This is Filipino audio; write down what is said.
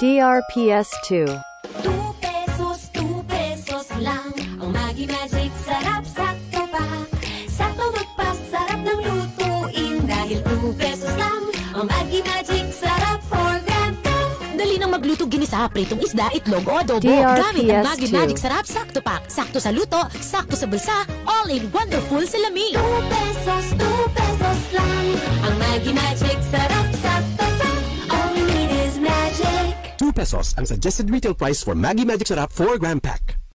DRPS 2. 2 pesos lang. Ang Maggi Magic Sarap, sakto pa. Sakto magpasarap ng lutuin. Dahil 2 pesos lang. Ang Maggi Magic Sarap, 4 gram ka. Dali nang magluto, ginisa, pritong isda, itlog o adobo. DRPS Gamit ang Maggi 2. Magic Sarap Sakto Pack. Sakto sa luto, sakto sa bulsa, all in wonderful sa lamig. 2 pesos lang. Ang Maggi Magic Sarap, sakto pa. All you need is magic. 2 pesos ang suggested retail price for Maggi Magic Sarap 4-gram pack.